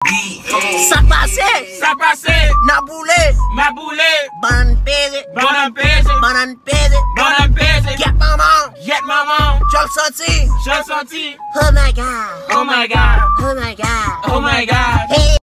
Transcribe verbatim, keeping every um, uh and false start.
Sa pase, sa pase, na boule, ma boule, banan pese, banan pese, banan pese, banan pese, get maman, get maman, j'le senti, j'le senti, oh my god, oh my god, oh my god, oh my god. Hey.